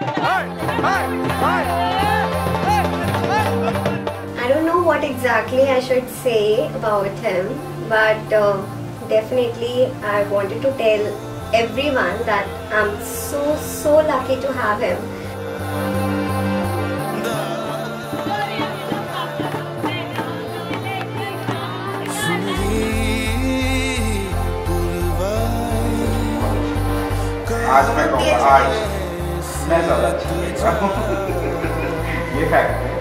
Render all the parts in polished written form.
I don't know what exactly I should say about him, but definitely I wanted to tell everyone that I'm so lucky to have him. आज मैं कहूँगा, आज मैं ज़्यादा अच्छा लगेगा। ये फैक्ट है।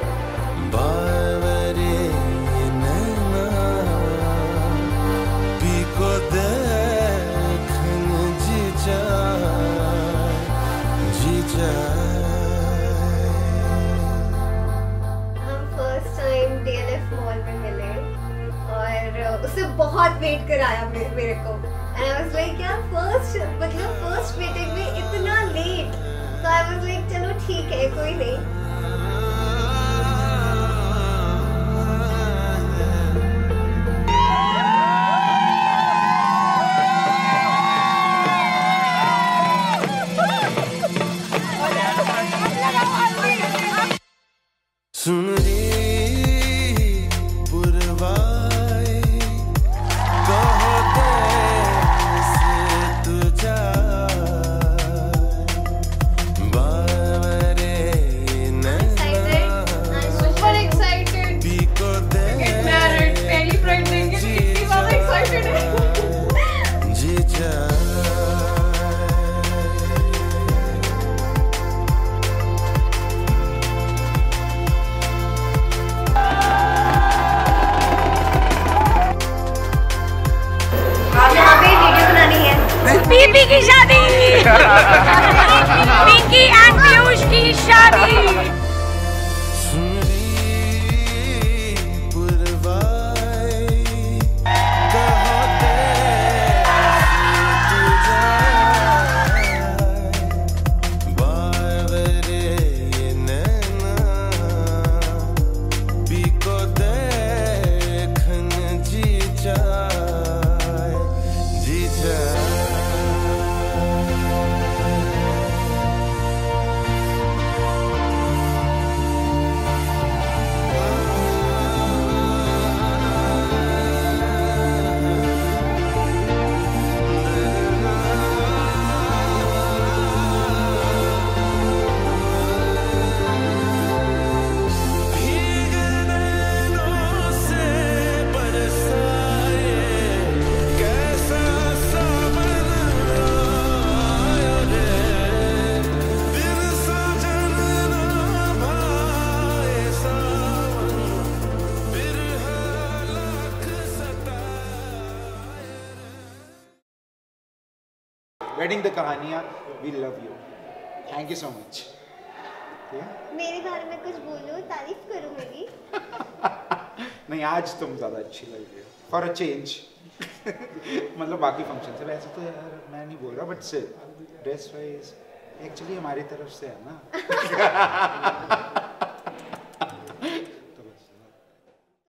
हम फर्स्ट टाइम DLF मॉल में मिले और उससे बहुत वेट कराया मेरे को। And I was like, यार फर्स्ट मीटिंग में इतना लेट, तो I was like, चलो ठीक है, कोई नहीं। सुन री पुरवाई कहो कैसे तू जाए बावरे नैना super excited. पीको दे Get married. पहली फ्रेंड देंगे तो कितनी ज़्यादा excited है. जी जाए पीपी की शादी पिंकी एंड पीयूष की शादी वेडिंग द कहानियाँ, we love you, thank you so much. मेरे बारे में कुछ बोलो, तारीफ करो मेरी। नहीं, आज तुम ज़्यादा अच्छी लग रही हो फॉर अ चेंज। मतलब बाकी फंक्शन से वैसे तो यार मैं नहीं बोल रहा, बट से ड्रेस वाइज एक्चुअली हमारी तरफ से है ना।